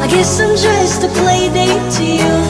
I guess I'm just a play date to you.